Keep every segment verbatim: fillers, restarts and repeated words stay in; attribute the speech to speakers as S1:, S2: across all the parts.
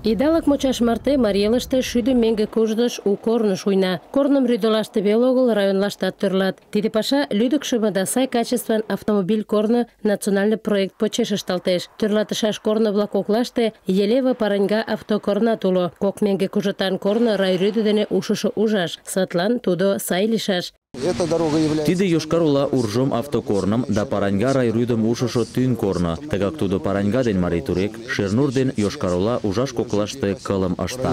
S1: Идалык мучаш марте Мариелыште шӱдӧ меҥге куждыш у корныш уйна. Корным рӱдолаште веле огыл, районлаштат тӧрлат. Тиде паша лӱдыкшымӧ да сай качестван автомобиль корно национальный проект почеш ышталтеш. Тӧрлатышаш корно-влак коклаште Елева Параньга автокорнат уло. Кок меҥге кужытан корно райрӱдӧ дене ушышо ужаш. Садлан тудо сай лийшаш.
S2: Тиде Йошкар-Ола Уржом автокорным да Параньга райрӱдым ушышо тӱҥ корно. Тыгак тудо Параньга ден Марий-Турек, Шернур ден Йошкар-Ола ужаш коклаште кылым ышта.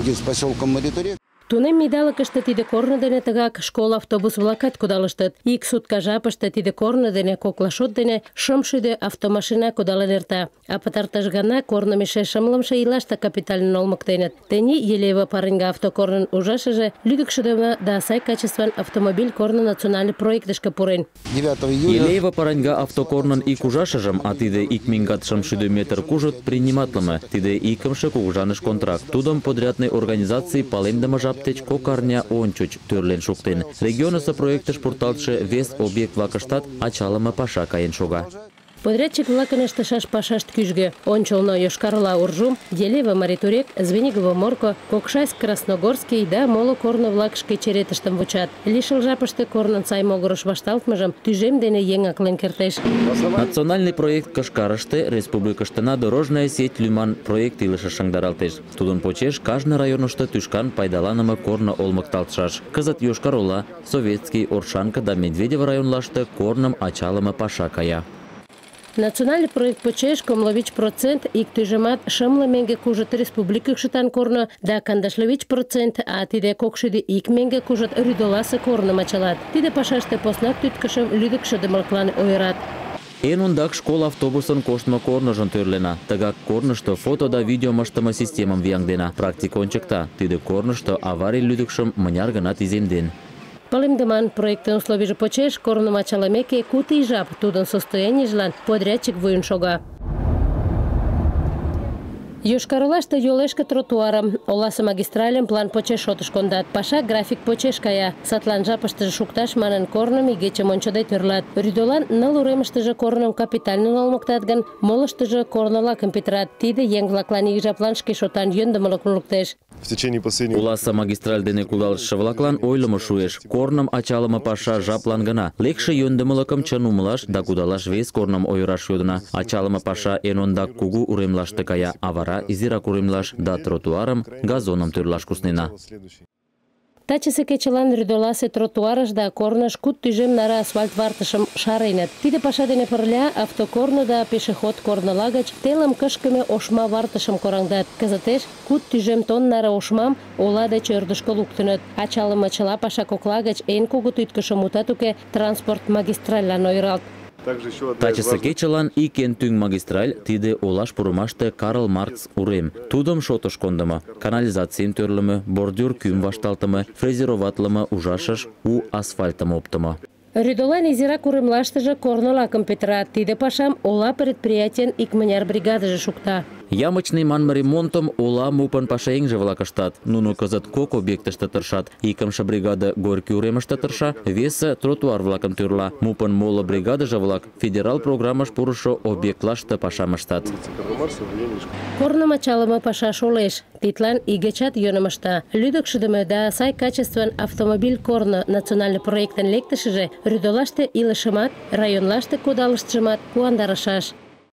S1: Тунем идалыкыште тиде корно дене тыгак школ автобус-влакат кудалыштыт. Ик сутка жапыште тиде корно дене коклашот дене шымшӱдӧ автомашина кудалын эрта. А пытартыш гана корным эше шымлымше ийлаште капитально олмыктеныт. Тений Елева Параньга автокорнын ужашыже лӱдыкшыдымӧ да сай качестван автомобиль корно национальный проектышке пурен.
S2: Елева Параньга автокорнын ик ужашыжым, а тиде ик меҥгат шымшӱдӧ метр кужыт, приниматлыме. Тиде икымше кугыжаныш контракт. Тудым подрядный организаций палемдыме жап деч кок арня ончыч тӧрлен шуктен. Регионысо проектыш пурталтше вес объект-влакыштат ачалыме паша каен шога.
S1: Подрядчик-влакын ыштышаш пашашт кӱжгӧ. Ончылно Йошкар-Ола Уржум, Елева Марий-Турек, Звенигово Морко, Кокшайск Красногорский да моло корно-влак шке черетыштым вучат. Лишыл жапыште корнын сай могырыш вашталтмыжым тӱжем дене еҥ аклен кертеш.
S2: Национальный проект Кышкарыште республикыштына дорожная сеть лӱман проект илышыш шыҥдаралтеш. Тудын почеш кажне районышто тӱшкан пайдаланыме корно олмыкталтшаш. Кызыт Йошкар-Ола, Советский, Оршанка да Медведево районлаште корным ачалыме паша кая.
S1: Национальный проект почеш кумло вич процент ик тӱжемат шымле меҥге кужыт республика икшытан корно да кандашле вич процент, а тиде кокшӱдӧ ик меҥге кужыт рӱдоласе корным ачалат. Тиде пашаште поснак тӱткышым лӱдыкшыдымылыклан ойырат.
S2: Эн ондак школ автобусын коштмо корныжым тӧрлена. Тыгак корнышто фото да видеом ыштыме системым вияҥдена. Практика ончыкта, тиде корнышто аварий лӱдыкшым мыняр гынат иземден.
S1: Палемдыман проектын условийже почеш корным ачалымеке куд ий жап тудын состоянийжлан подрядчик вуйын шога. Йошкар-Олаште йолешке тротуарым, оласе магистральым план почеш шотыш кондат. Паша график почеш кая. Садлан жапыштыже шукташ манын корным игечым ончыде тӧрлат. Рӱдолан ныл уремыштыже корным капитально олмыктат гын, молыштыжо корно-влакым петырат. Тиде еҥ-влаклан ик жаплан шке шотан йӧндымылыкым луктеш.
S2: Оласе магистраль дене кудалыштше-влаклан ойлымо шуэш. Корным ачалыме паша жаплан гына. Лекше йӧндымылыкым чын умылаш да кудалаш вес корным ойыраш йодына. Ачалыме паша эн ондак кугу уремлаште кая, а вара изирак уремлаш да тротуарым, газоным тӧрлаш куснена.
S1: Тачысе кечылан рӱдоласе тротуарыш да корныш куд тӱжем наре асфальт вартышым шареныт. Тиде паша дене пырля автокорно да пешеход корныла гыч телым кышкыме ошма вартышым кораҥдат. Кызытеш куд тӱжем тонн наре ошмам ола деч ӧрдыжкӧ луктыныт. Ачалыме чыла паша кокла гыч эн кугу тӱткышым мутат уке транспорт магистральлан ойыралт.
S2: Тачысе кечылан ик эн тӱҥ магистраль тиде олаш пурымаште Карл Маркс урем. Тудым шотыш кондымо. Канализацийым тӧрлымӧ, бордюр кӱм вашталтыме, фрезероватлыме ужашыш у асфальтым оптымо.
S1: Рӱдолан изирак уремлаштыже корно-лакым петырат. Тиде пашам ола предприятийын икмыняр бригадыже шукта.
S2: Ямычный манме ремонтым ола мупын пашаеҥже-влак ыштат. Нуно кызыт кок объектыште тыршат. Икымше бригада Горький уремыште тырша, весе тротуар-влакым тӱрла. Мупын моло бригадыже-влак федерал программыш пурышо объектлаште пашам ыштат.
S1: Корным ачалыме паша шолеш. Тидлан игечат йӧным ышта. Лӱдыкшыдымӧ да сай качестван автомобиль корно национальный проектын лектышыже рӱдолаште илышымат, районлаште кудалыштшымат куандарышаш.